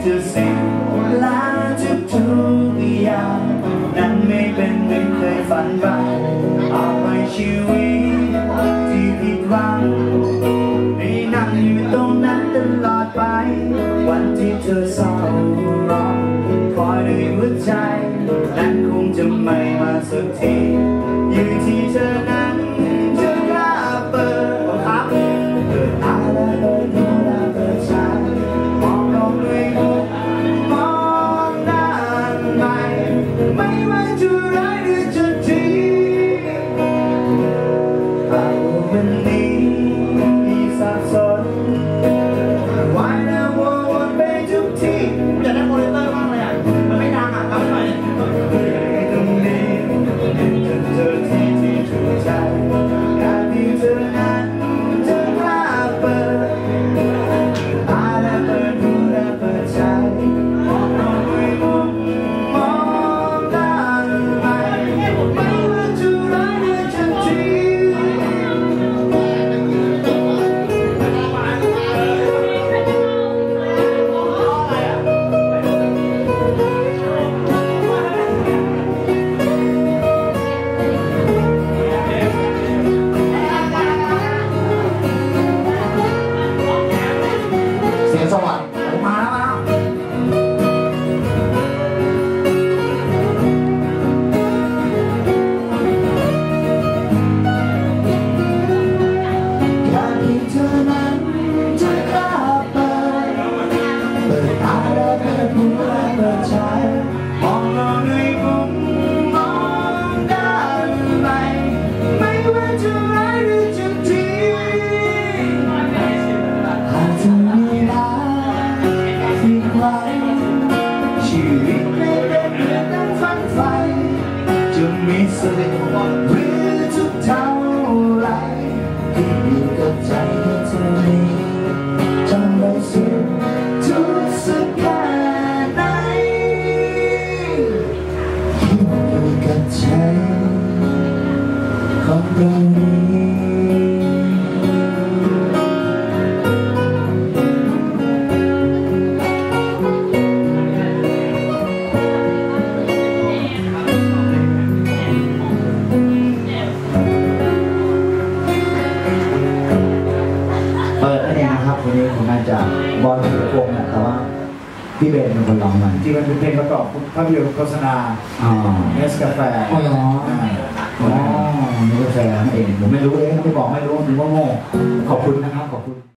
จะสิ้นลาทุกอย่างนั้นไม่เป็นดังเคยฝันไปเอาไปชีวิตที่ผิดหวังให้นั่งอยู่ตรงนั้นตลอดไปวันที่เธอเศร้าร้องคอยด้วยหัวใจนั้นคงจะไม่มาสักทีอยู่ที่เธอนั้นจะกล้าเปิดครับเปิดตาและเปิดหูและเปิดใจมองลงด้วยมุมมองด้านใหม่ไม่ว่าจะร้ายหรือจะดีเอาวันนี้มีสับสนวายและวนไปทุกที่อยากได้โมนิเตอร์บ้างเลยอ่ะมันไม่ดังอ่ะทำหน่อยตรงนี้จะเจอที่ถูกใจการที่เธอนั้นจะกล้าเปิดตาและเปิดหูและเปิดใจมองลงด้วยมุมมองด้านใหม่ไม่ว่าจะร้ายหรือจะดีเสียงสวรรค์มาแล้วการที่เธอนั้นจะกล้าเปิดตาและเปิดหูและเปิดใจมองเราด้วยมุมมองด้านใหม่ไม่ว่าจะร้ายหรือจะดีหากเธอมีรักที่ใครชีวิตไม่เป็นเหมือนดังฝันใฝ่จะมีเสน่ห์หรือทุกเท่าไรที่อยู่กับใจที่เธอมีจำไว้สิ้นทุกสักแค่ไหนอยู่กับใจของเรานี้เปิดนั่นเองนะครับวันนี้ผมมาจากบอลสุพงศ์แต่ว่าพี่เบนเป็นคนร้องมันจริงมันเป็นเพลงประกอบภาพยนตร์โฆษณาเนสกาแฟอ๋อเหรออ๋อเนสกาแฟนั่นเองผมไม่รู้เลยไม่บอกไม่รู้ผมว่าโง่ขอบคุณนะครับขอบคุณ